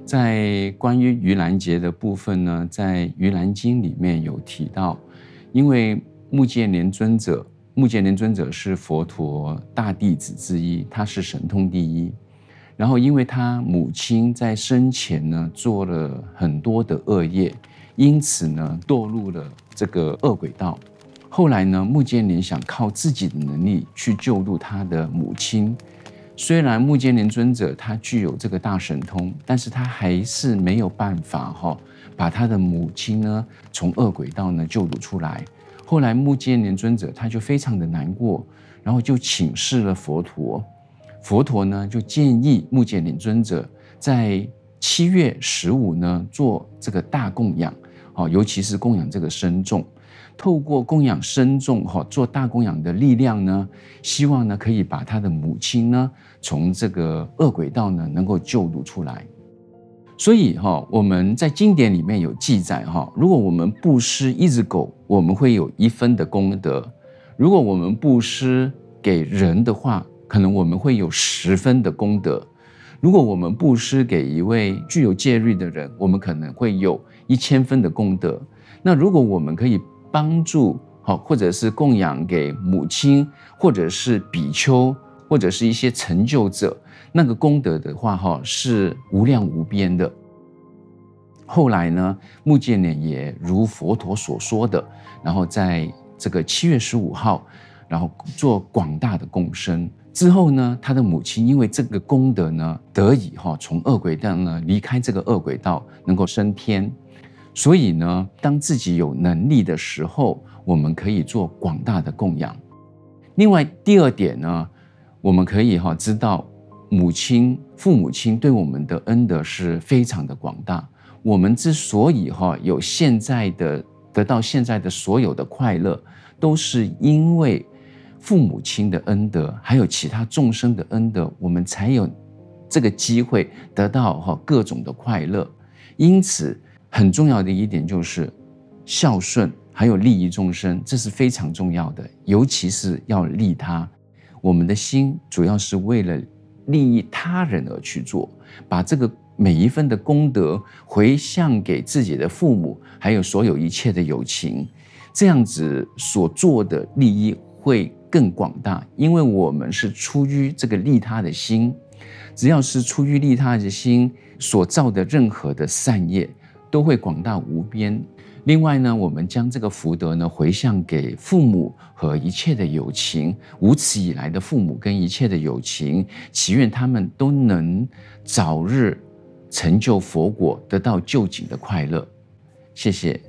在关于盂兰节的部分呢，在《盂兰经》里面有提到，因为目犍连尊者是佛陀大弟子之一，他是神通第一。然后因为他母亲在生前呢做了很多的恶业，因此呢堕入了这个恶鬼道。后来呢，目犍连想靠自己的能力去救度他的母亲。虽然目犍连尊者他具有这个大神通，但是他还是没有办法把他的母亲呢从恶鬼道呢救度出来。后来目犍连尊者他就非常的难过，然后就请示了佛陀。佛陀呢就建议目犍连尊者在7月15呢做这个大供养，尤其是供养这个僧众。透过供养僧众做大供养的力量呢，希望呢可以把他的母亲呢从这个恶鬼道呢能够救度出来。所以我们在经典里面有记载，如果我们布施1只狗，我们会有1分的功德；如果我们布施给人的话，可能我们会有10分的功德；如果我们布施给一位具有戒律的人，我们可能会有1000分的功德。那如果我们可以帮助或者是供养给母亲，或者是比丘，或者是一些成就者，那个功德的话是无量无边的。后来呢，目犍连也如佛陀所说的，然后在这个7月15号，然后做广大的供生。之后呢，他的母亲因为这个功德呢，得以从恶鬼道呢离开这个恶鬼道，能够升天。所以呢，当自己有能力的时候，我们可以做广大的供养。另外第2点呢，我们可以知道父母亲对我们的恩德是非常的广大。我们之所以有得到现在的所有的快乐，都是因为父母亲的恩德，还有其他众生的恩德，我们才有这个机会得到各种的快乐。因此很重要的一点就是孝顺，还有利益众生，这是非常重要的，尤其是要利他。我们的心主要是为了利益他人而去做，把这个每一分的功德回向给自己的父母，还有所有一切的有情，这样子所做的利益会更广大，因为我们是出于这个利他的心。只要是出于利他的心所造的任何的善业，都会广大无边。另外呢，我们将这个福德呢回向给父母和一切的有情，无始以来的父母跟一切的有情，祈愿他们都能早日成就佛果，得到究竟的快乐。谢谢。